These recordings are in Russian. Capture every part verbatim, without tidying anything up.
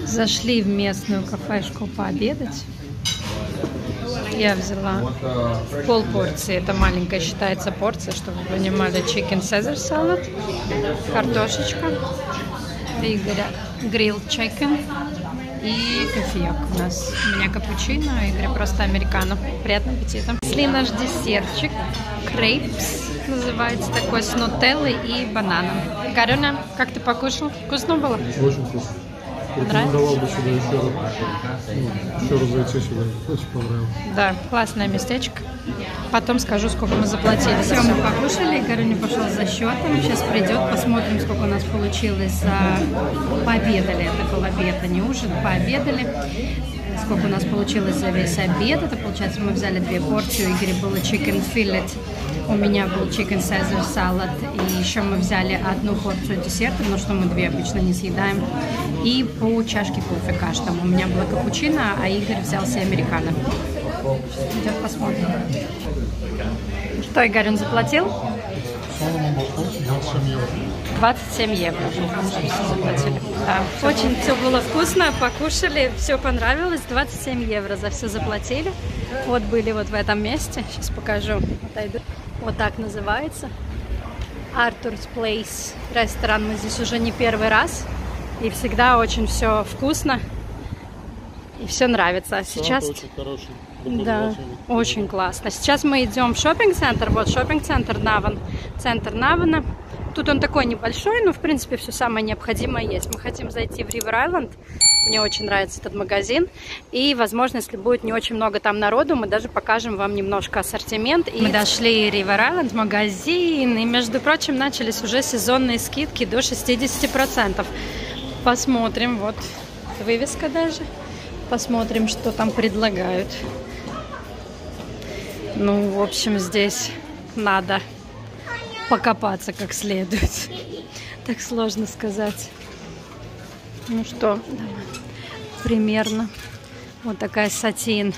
Зашли в местную кафешку пообедать. Я взяла полпорции, это маленькая считается порция, чтобы вы понимали, chicken Caesar salad, картошечка, Игоря grilled chicken и кофеек у нас. У меня капучино, а Игоря просто американо. Приятного аппетита. Сли наш десертчик, крейпс называется, такой с нутеллой и бананом. Гарюня, как ты покушал? Вкусно было? Очень вкусно. Рекомендовал бы сюда еще раз, ну, еще раз зайти сюда. Очень понравилось. Да, классное местечко. Потом скажу, сколько мы заплатили. Все, мы покушали, Гарюня пошел за счетом. Сейчас придет, посмотрим, сколько у нас получилось. За... Пообедали, это был обед, а не ужин. Пообедали. Сколько у нас получилось за весь обед. Это получается, мы взяли две порции. У Игоря было chicken fillet. У меня был chicken Caesar salad. И еще мы взяли одну порцию десерта, но что мы две обычно не съедаем. И по чашке кофе каждому. У меня было капучино, а Игорь взял себе американо. Идет посмотрим. Что, Игорь, он заплатил? двадцать семь евро. Заплатили. Да. Очень все было вкусно, покушали, все понравилось. двадцать семь евро за все заплатили. Вот были вот в этом месте. Сейчас покажу. Отойду. Вот так называется. Arthur's Place. Ресторан. Мы здесь уже не первый раз. И всегда очень все вкусно. И все нравится. А сейчас... Очень хороший. Да, очень классно. Сейчас мы идем в шоппинг-центр. Вот шоппинг-центр Наван. Центр Навана. Тут он такой небольшой, но в принципе все самое необходимое есть. Мы хотим зайти в River Island. Мне очень нравится этот магазин. И, возможно, если будет не очень много там народу, мы даже покажем вам немножко ассортимент. И мы дошли в River Island магазин. И, между прочим, начались уже сезонные скидки до шестидесяти процентов. Посмотрим. Вот вывеска даже. Посмотрим, что там предлагают. Ну, в общем, здесь надо покопаться как следует. Так сложно сказать. Ну что, давай. Примерно вот такая сатин.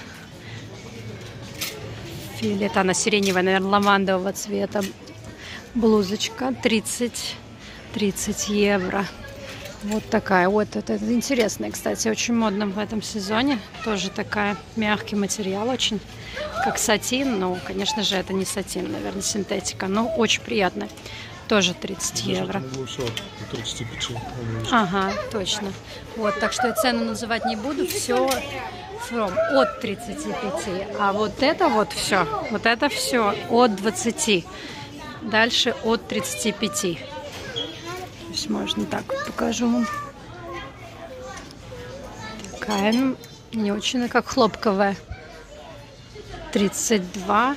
Филет, она сиреневая, наверное, лавандового цвета. Блузочка тридцать евро. Вот такая. Вот это, это интересная, кстати, очень модно в этом сезоне. Тоже такая мягкий материал, очень как сатин. Но, конечно же, это не сатин, наверное, синтетика. Но очень приятная. Тоже тридцать евро. тридцать пять. Ага, точно. Вот, так что я цену называть не буду. Все from, от тридцати пяти. А вот это вот все, вот это все от двадцати. Дальше от тридцати пяти. Можно так покажу вам. Такая, ну, не очень, как хлопковая. тридцать два.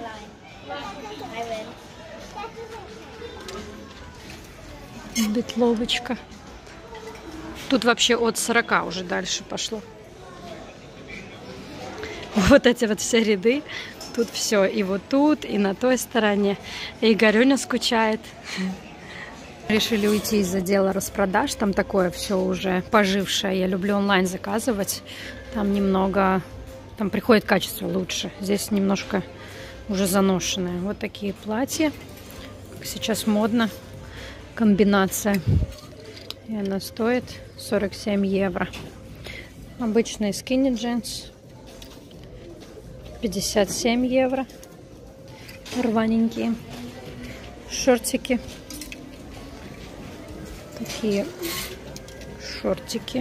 Бетловочка. Тут вообще от сорока уже дальше пошло. Вот эти вот все ряды. Тут все. И вот тут, и на той стороне. И Игорюня скучает. Решили уйти из отдела распродаж. Там такое все уже пожившее. Я люблю онлайн заказывать. Там немного... Там приходит качество лучше. Здесь немножко уже заношенное. Вот такие платья. Как сейчас модно. Комбинация. И она стоит сорок семь евро. Обычные skinny jeans. пятьдесят семь евро. Рваненькие. Шортики. Такие шортики.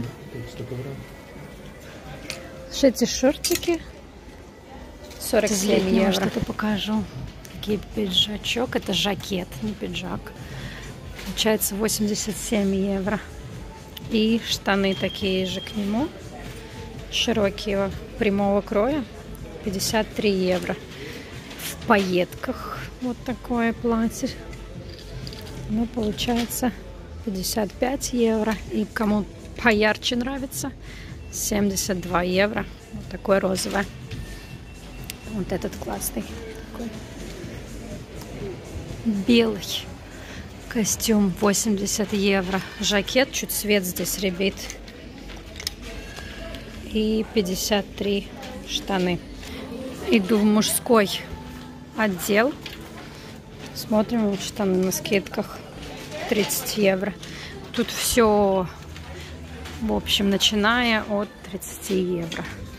Эти шортики сорок семь евро. Что-то покажу. Такие пиджачок. Это жакет, не пиджак. Получается восемьдесят семь евро. И штаны такие же к нему. Широкие, прямого кроя. пятьдесят три евро. В пайетках вот такое платье. Ну, получается пятьдесят пять евро. И кому поярче нравится, семьдесят два евро. Вот такой розовый. Вот этот классный. Такой. Белый. Костюм восемьдесят евро. Жакет, чуть цвет здесь рябит. И пятьдесят три штаны. Иду в мужской отдел. Смотрим, вот штаны на скидках. тридцать евро. Тут все В общем, начиная от тридцати евро.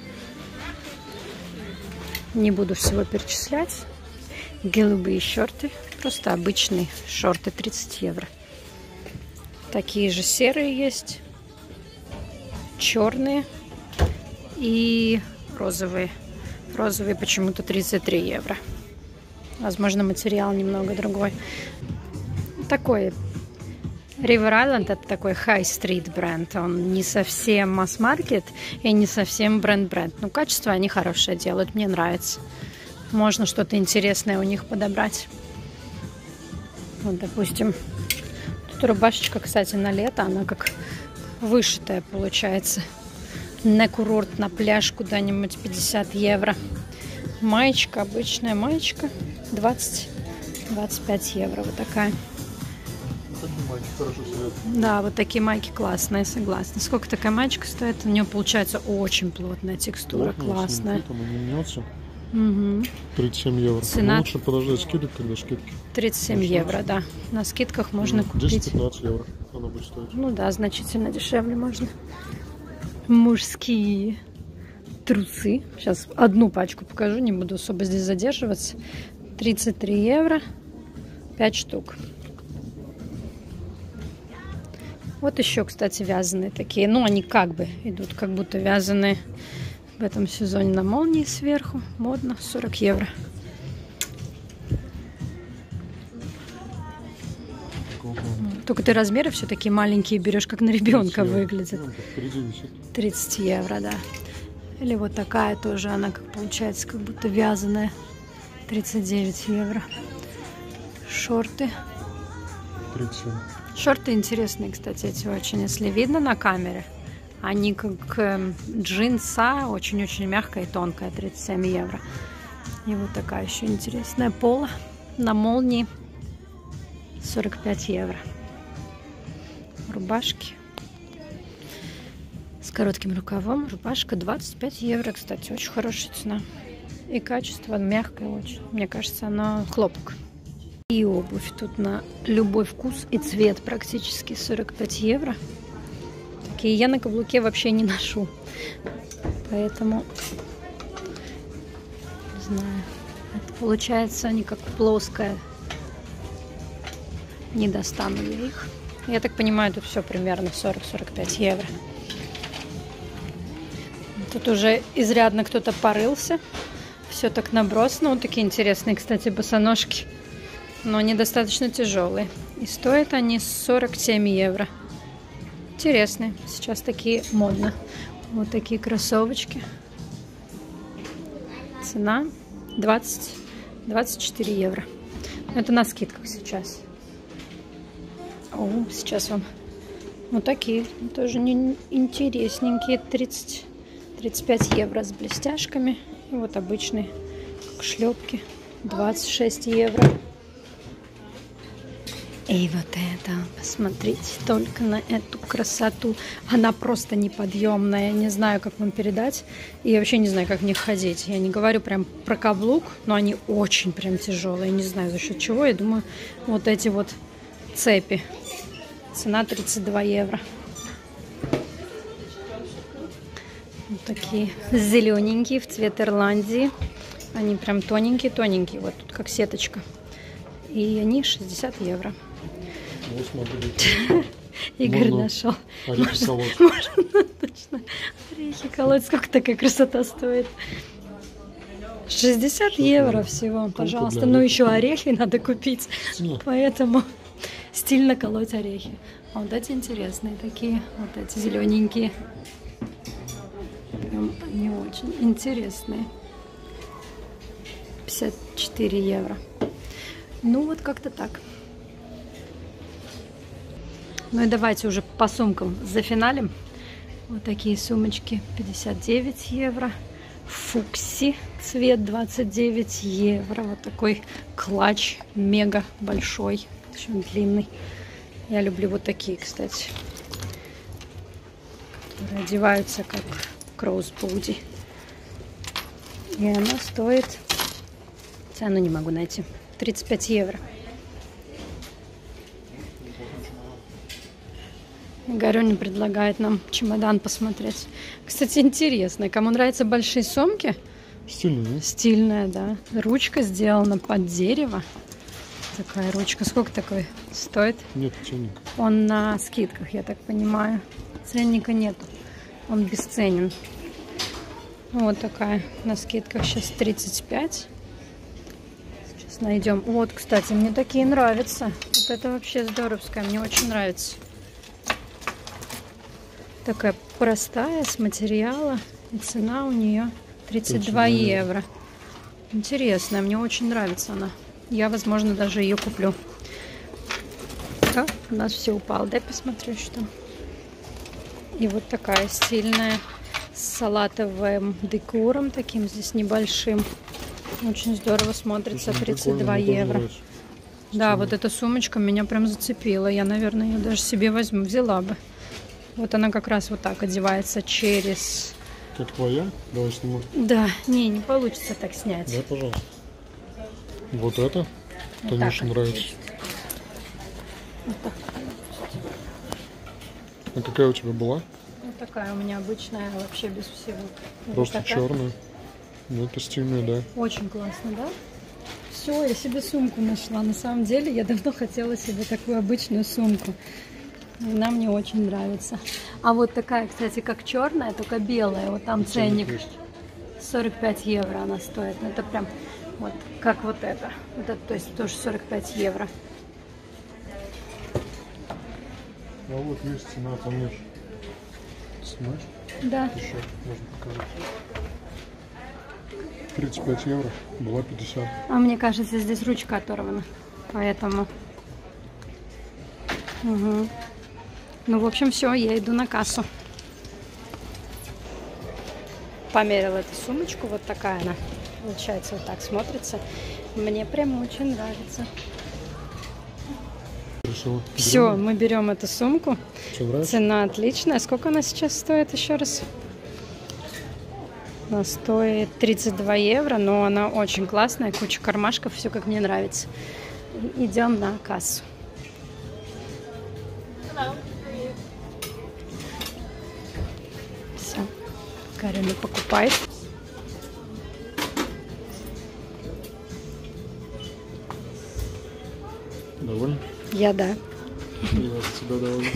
Не буду всего перечислять. Голубые шорты. Просто обычные шорты, тридцать евро. Такие же серые есть. Черные. И розовые. Розовые почему-то тридцать три евро. Возможно, материал немного другой. Такой River Island — это такой high-street бренд. Он не совсем масс-маркет и не совсем бренд-бренд. Но качество они хорошее делают, мне нравится. Можно что-то интересное у них подобрать. Вот, допустим, тут рубашечка, кстати, на лето. Она как вышитая получается. На курорт, на пляж куда-нибудь пятьдесят евро. Маечка, обычная маечка, двадцать-двадцать пять евро. Вот такая. Такие майки хорошо сидят. Да, вот такие майки классные, согласна. Сколько такая маечка стоит? У нее получается очень плотная текстура, Плотная, классная. Там не мнется. Угу. тридцать семь евро. Цена... Ну, лучше подождать скидок, когда скидки. тридцать семь евро, да. На скидках можно купить. десять-пятнадцать евро она будет стоить. Ну да, значительно дешевле можно. Мужские трусы. Сейчас одну пачку покажу, не буду особо здесь задерживаться. тридцать три евро, пять штук. Вот еще, кстати, вязаные такие. Ну, они как бы идут, как будто вязаные в этом сезоне на молнии сверху. Модно, сорок евро. Только ты размеры все такие маленькие берешь, как на ребенка выглядит. тридцать евро, да. Или вот такая тоже, она как получается, как будто вязаная. тридцать девять евро. Шорты. тридцать семь. Шорты интересные, кстати, эти очень, если видно на камере. Они как э, джинса, очень-очень мягкая и тонкая, тридцать семь евро. И вот такая еще интересная поло на молнии, сорок пять евро. Рубашки с коротким рукавом, рубашка двадцать пять евро, кстати, очень хорошая цена. И качество мягкое очень, мне кажется, она хлопок. И обувь тут на любой вкус и цвет практически сорок пять евро. Такие я на каблуке вообще не ношу. Поэтому, не знаю, это получается они как плоская. Не достану я их. Я так понимаю, тут все примерно сорок-сорок пять евро. Тут уже изрядно кто-то порылся. Все так набросано. Вот такие интересные, кстати, босоножки. Но они достаточно тяжелые. И стоят они сорок семь евро. Интересные. Сейчас такие модно. Вот такие кроссовочки. Цена двадцать-двадцать четыре евро. Это на скидках сейчас. О, сейчас вам вот такие. Тоже не интересненькие. тридцать-тридцать пять евро с блестяшками. И вот обычные как шлепки. двадцать шесть евро. И вот это, посмотрите только на эту красоту. Она просто неподъемная. Не знаю, как вам передать. И я вообще не знаю, как в них ходить. Я не говорю прям про каблук, но они очень прям тяжелые. Не знаю, за счет чего. Я думаю, вот эти вот цепи. Цена тридцать два евро. Вот такие зелененькие в цвет Ирландии. Они прям тоненькие-тоненькие. Вот тут как сеточка. И они шестьдесят евро. Игорь можно нашел. Орехи колоть. Можно точно орехи колоть. Сколько такая красота стоит? шестьдесят евро всего, пожалуйста. Ну еще орехи надо купить. Нет. Поэтому стильно колоть орехи. А вот эти интересные такие. Вот эти зелененькие. Прям они очень интересные. пятьдесят четыре евро. Ну вот как-то так. Ну и давайте уже по сумкам зафиналим. Вот такие сумочки пятьдесят девять евро. Фукси цвет двадцать девять евро. Вот такой клатч мега большой. Очень длинный. Я люблю вот такие, кстати. Которые одеваются как кроссбоди. И она стоит... Цену не могу найти. тридцать пять евро. Горюня предлагает нам чемодан посмотреть. Кстати, интересно, кому нравятся большие сумки? Стильная, Стильная, да. Ручка сделана под дерево. Такая ручка. Сколько такой стоит? Нет ценника. Он на скидках, я так понимаю. Ценника нету. Он бесценен. Вот такая на скидках. Сейчас тридцать пять. Сейчас найдем. Вот, кстати, мне такие нравятся. Вот это вообще здоровская. Мне очень нравится. Такая простая, с материала. И цена у нее тридцать два евро. Интересная, мне очень нравится она. Я, возможно, даже ее куплю. Так, у нас все упало. Дай посмотрю, что. И вот такая стильная, с салатовым декором, таким здесь небольшим. Очень здорово смотрится. тридцать два евро. Да, вот эта сумочка меня прям зацепила. Я, наверное, ее даже себе возьму, взяла бы. Вот она как раз вот так одевается через... Как твоя? Давай сниму. Да, не, не получится так снять. Да, пожалуйста. Вот это? Вот Танюше так нравится. Вот так. А какая у тебя была? Вот такая у меня обычная, вообще без всего. Просто вот такая. черная. Ну, это стильная, да. Очень классно, да? Все, я себе сумку нашла. На самом деле, я давно хотела себе такую обычную сумку. Она мне очень нравится. А вот такая, кстати, как черная, только белая. Вот там ценник. сорок пять евро она стоит. Это прям вот как вот это. Вот это, то есть тоже сорок пять евро. А вот есть цена, помнишь? Снимаешь? Да. Еще можно показать. тридцать пять евро, была пятьдесят. А мне кажется, здесь ручка оторвана. Поэтому... Угу. Ну, в общем, все, я иду на кассу. Померила эту сумочку, вот такая она. Получается, вот так смотрится. Мне прям очень нравится. Решила. Все, мы берем эту сумку. Что, цена отличная. Сколько она сейчас стоит еще раз? Она стоит тридцать два евро, но она очень классная. Куча кармашков, все как мне нравится. Идем на кассу. Все. Карина покупает. Довольна? Я да. Я за тебя довольна.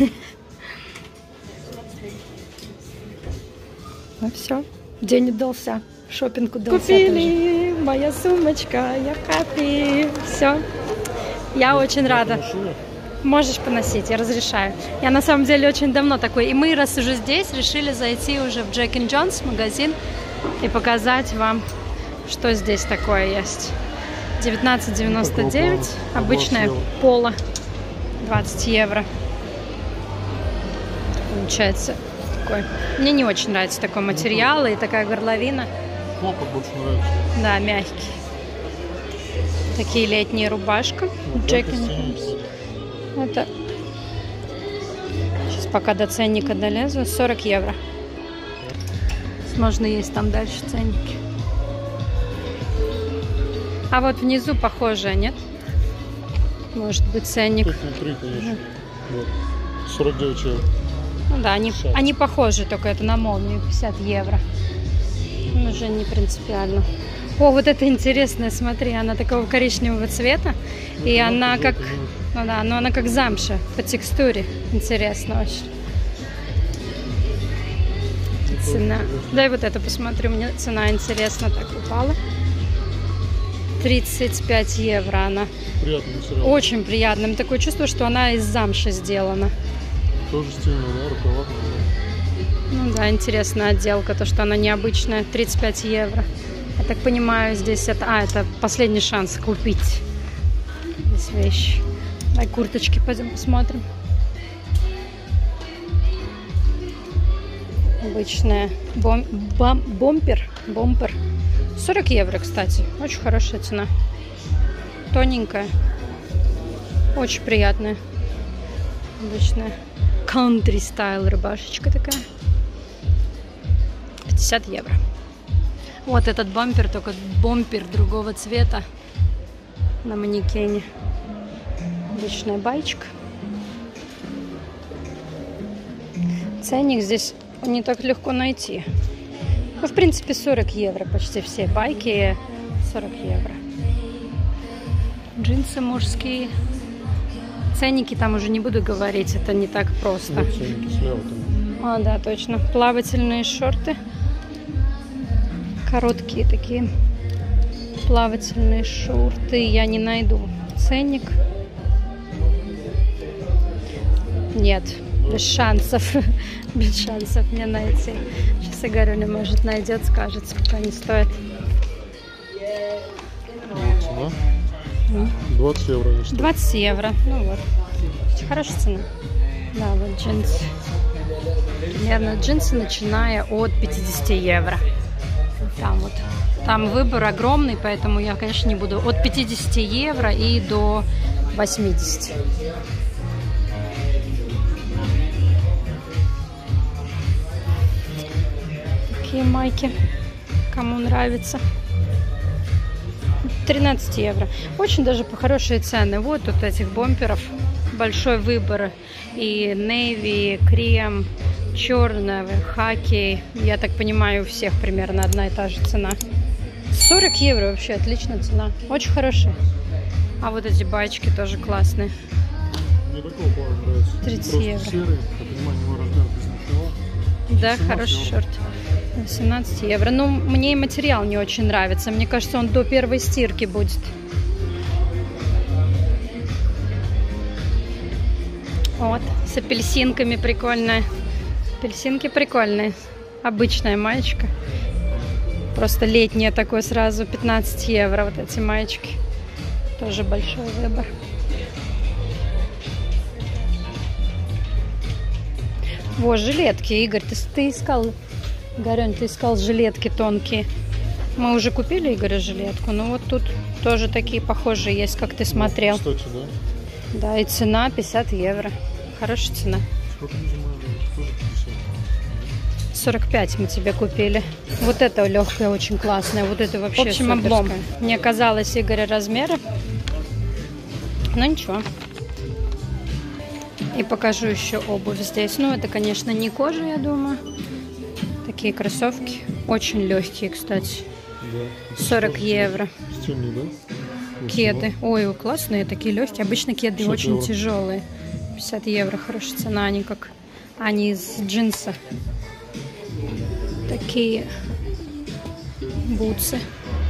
Ну все, день удался. Шопинг удался. Купили тоже. Моя сумочка, я happy. Все. Я очень рада. Машина? Можешь поносить, я разрешаю. Я на самом деле очень давно такой. И мы, раз уже здесь, решили зайти уже в Джек энд Джонс магазин и показать вам, что здесь такое есть. девятнадцать девяносто девять. Обычное поло. двадцать евро. Получается такой. Мне не очень нравится такой материал и такая горловина. Хлопок больше нравится. Да, мягкий. Такие летние рубашка. Джек энд Джонс. Это сейчас пока до ценника долезу. сорок евро. Можно есть там дальше ценники. А вот внизу похожее, нет? Может быть ценник. Внутри, конечно. Вот. сорок девять евро. Ну да, они, они похожи, только это на молнию. пятьдесят евро. Уже не принципиально. О, вот это интересное, смотри, она такого коричневого цвета. Ну, и она как... Ну да, но она как замша по текстуре. Интересно очень. Цена. Дай вот это посмотрю. Мне цена интересно так упала. тридцать пять евро она. Приятный материал. Очень приятным. Такое чувство, что она из замши сделана. Тоже стильно, да? Рукава. Ну да, интересная отделка. То, что она необычная. тридцать пять евро. Я так понимаю, здесь это... А, это последний шанс купить здесь вещи. Давай курточки пойдем посмотрим. Обычная бом... Бом... бомпер. Бомпер. сорок евро, кстати. Очень хорошая цена. Тоненькая. Очень приятная. Обычная country style рубашечка такая. пятьдесят евро. Вот этот бампер, только бомпер другого цвета на манекене. Обычная баечка. Ценник здесь не так легко найти. Ну, в принципе, сорок евро. Почти все байки сорок евро. Джинсы мужские. Ценники там уже не буду говорить, это не так просто. Вот ценники слева там. А, да, точно. Плавательные шорты. Короткие такие. Плавательные шорты. Я не найду ценник. Нет, без шансов. Без шансов мне найти. Сейчас Игорюня, может, найдет, скажет, сколько они стоят. Вот цена. двадцать евро. двадцать евро. Ну вот. Хорошая цена. Да, вот джинсы. Наверное, джинсы, начиная от пятидесяти евро. Там вот. Там выбор огромный, поэтому я, конечно, не буду. От пятидесяти евро и до восьмидесяти. Такие майки. Кому нравится. тринадцать евро. Очень даже по хорошие цены. Вот тут этих бомперов большой выбор. И navy, крем, черный, хаки. Я так понимаю, у всех примерно одна и та же цена. сорок евро вообще отличная цена. Очень хорошая. А вот эти баечки тоже классные. Мне такого плана нравится. тридцать Просто евро. Серый, я понимаю, его размер без ничего. Да, хороший евро. шорт. восемнадцать евро. Ну, мне и материал не очень нравится. Мне кажется, он до первой стирки будет. Вот, с апельсинками прикольная. Апельсинки прикольные. Обычная маечка. Просто летняя такой сразу. пятнадцать евро вот эти маечки. Тоже большой выбор. Во, жилетки, Игорь, ты, ты искал... Игорёнь, ты искал жилетки тонкие. Мы уже купили Игорю жилетку, но вот тут тоже такие похожие есть, как ты смотрел. Ну, кстати, да. Да, и цена пятьдесят евро. Хорошая цена. Сколько мы тоже пятьдесят. сорок пять мы тебе купили. Вот это легкая, очень классная. Вот это вообще в общем, облом. Мне казалось, Игоря размера. Но ничего. И покажу еще обувь здесь. Ну, это, конечно, не кожа, я думаю. Такие кроссовки. Очень легкие, кстати. Да. сорок евро. Стильные, да? Кеды. Ой, классные, такие легкие. Обычно кеды очень евро. тяжелые. пятьдесят евро. Хорошая цена. Они как... Они из джинса. Такие бутсы.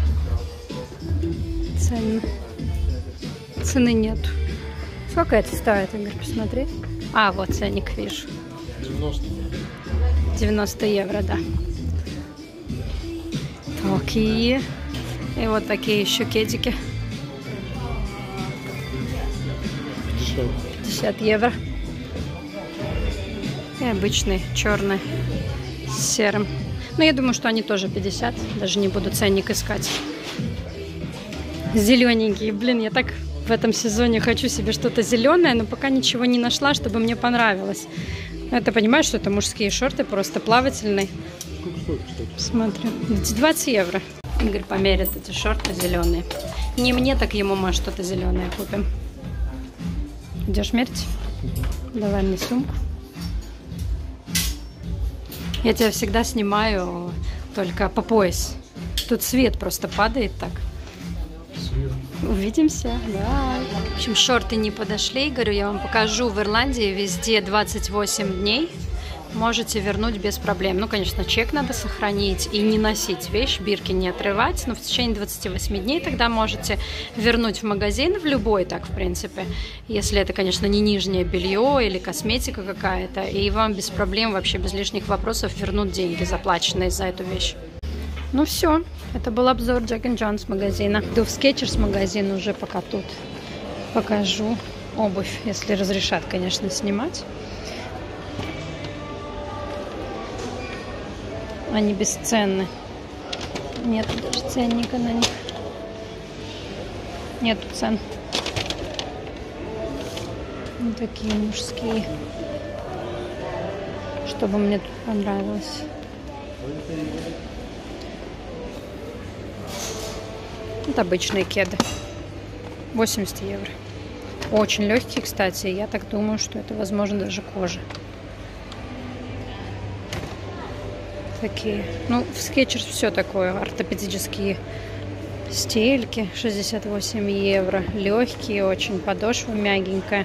Цены. Цены нет. Сколько это стоит, Игорь, посмотри? А, вот ценник вижу. девяносто. девяносто евро, да. Такие. И вот такие еще кедики. пятьдесят. пятьдесят евро. И обычный черный с серым. Но я думаю, что они тоже пятьдесят. Даже не буду ценник искать. Зелененькие. Блин, я так в этом сезоне хочу себе что-то зеленое, но пока ничего не нашла, чтобы мне понравилось. Но ты понимаешь, что это мужские шорты, просто плавательные. Сколько стоит, кстати? Смотрю. двадцать евро. Игорь померит эти шорты зеленые. Не мне, так ему, может, что-то зеленое купим. Идешь мерить? Давай мне сумку. Я тебя всегда снимаю только по пояс. Тут свет просто падает так. Свет. Увидимся. Да. В общем, шорты не подошли. Говорю, я вам покажу. В Ирландии везде двадцать восемь дней. Можете вернуть без проблем. Ну, конечно, чек надо сохранить и не носить вещь, бирки не отрывать. Но в течение двадцати восьми дней тогда можете вернуть в магазин, в любой так, в принципе. Если это, конечно, не нижнее белье или косметика какая-то. И вам без проблем, вообще без лишних вопросов вернут деньги, заплаченные за эту вещь. Ну все, это был обзор Jack энд Jones магазина. Иду в Skechers магазин уже пока тут. Покажу обувь, если разрешат, конечно, снимать. Они бесценны. Нет даже ценника на них. Нету цен. Вот такие мужские. Чтобы мне тут понравилось. Вот обычные кеды. восемьдесят евро. Очень легкие, кстати. Я так думаю, что это, возможно, даже кожа. Такие. Ну, в Skechers все такое. Ортопедические стельки. шестьдесят восемь евро. Легкие, очень подошва мягенькая.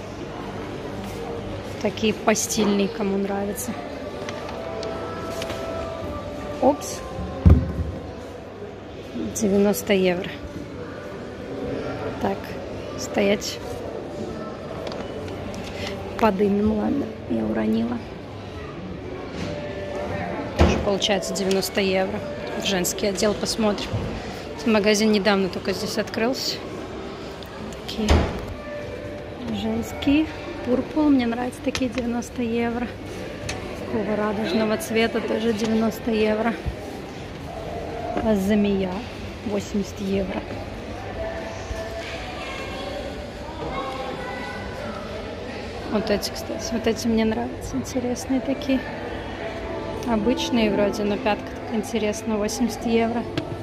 Такие постельные, кому нравится. Опс. девяносто евро. Так, стоять. Подымем, ладно, я уронила. Тоже получается девяносто евро. В женский отдел посмотрим. Магазин недавно только здесь открылся. Такие женские. Пурпул, мне нравятся такие, девяносто евро. Такого радужного цвета тоже девяносто евро. А змея восемьдесят евро. Вот эти, кстати, вот эти мне нравятся, интересные такие. Обычные вроде, но пятка так интересно, восемьдесят евро.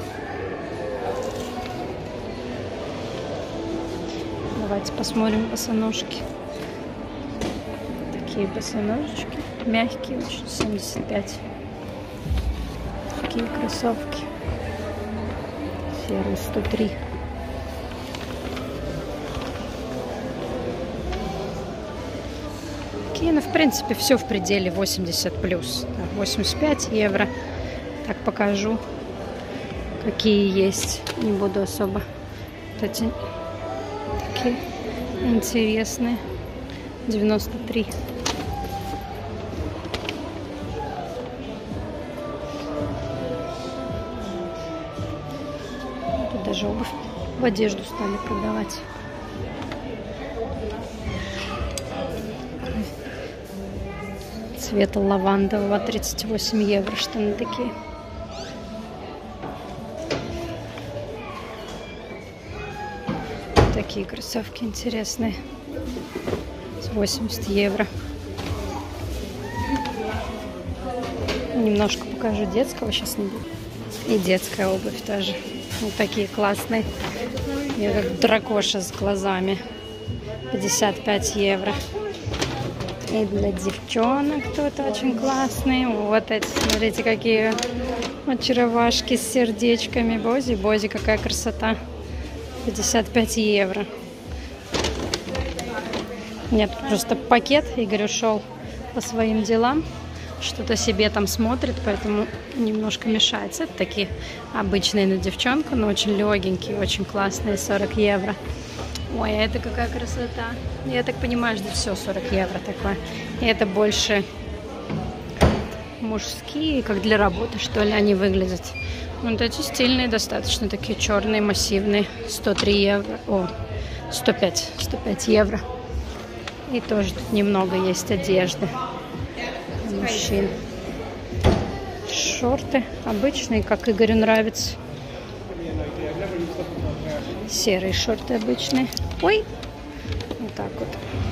Давайте посмотрим босоножки. Такие босоножечки, мягкие очень, семьдесят пять. Такие кроссовки. Серые сто три. Ну, в принципе, все в пределе восемьдесят плюс. восемьдесят пять евро. Так, покажу, какие есть. Не буду особо. Вот эти такие интересные. девяносто три. Тут даже обувь в одежду стали продавать. Цвета лавандового, тридцать восемь евро, штаны такие. Такие кроссовки интересные. восемьдесят евро. Немножко покажу детского, сейчас не буду. И детская обувь тоже. Вот такие классные. Я как дракоша с глазами. пятьдесят пять евро. И для девчонок тут очень классные. Вот эти, смотрите, какие очаровашки с сердечками. Бози, бози, какая красота. пятьдесят пять евро. Нет, просто пакет. Игорь ушел по своим делам. Что-то себе там смотрит, поэтому немножко мешается. Это такие обычные на девчонку, но очень легенькие, очень классные. сорок евро. Ой, а это какая красота. Я так понимаю, что все сорок евро такое. И это больше мужские, как для работы, что ли, они выглядят. Вот эти стильные достаточно, такие черные, массивные. сто три евро. О, сто пять. сто пять евро. И тоже тут немного есть одежды для мужчин. Шорты обычные, как Игорю нравится. Серые шорты обычные. Ой! Вот так вот.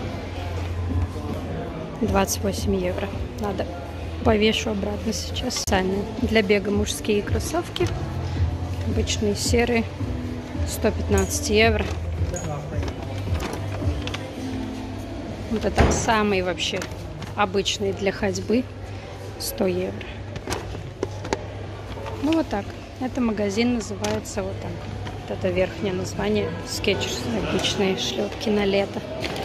двадцать восемь евро. Надо повешу обратно сейчас. Сами для бега мужские кроссовки. Обычные серые. сто пятнадцать евро. Вот это самые вообще обычные для ходьбы. сто евро. Ну вот так. Это магазин называется вот так. Вот это верхнее название. Skechers. Обычные шлепки на лето.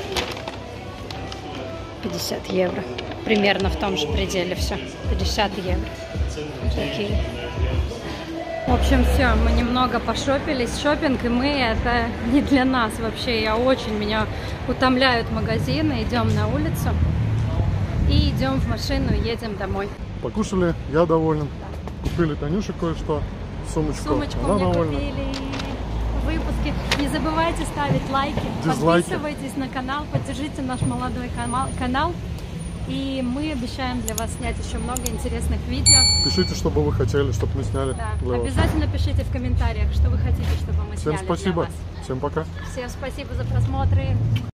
пятьдесят евро. Примерно в том же пределе все. пятьдесят евро. Такие. В общем, все. Мы немного пошопились. Шопинг, и мы, это не для нас вообще. Я очень, меня утомляют магазины. Идем на улицу. И идем в машину, едем домой. Покушали, я доволен. Купили Танюше кое-что. Сумочку. Сумочку Она мне довольна. купили. Выпуски. Не забывайте ставить лайки. Дизлайки. Подписывайтесь на канал. Поддержите наш молодой канал. И мы обещаем для вас снять еще много интересных видео. Пишите, что бы вы хотели, чтобы мы сняли Да. для вас. Обязательно пишите в комментариях, что вы хотите, чтобы мы Всем сняли спасибо. для вас. Всем пока. Всем спасибо за просмотры.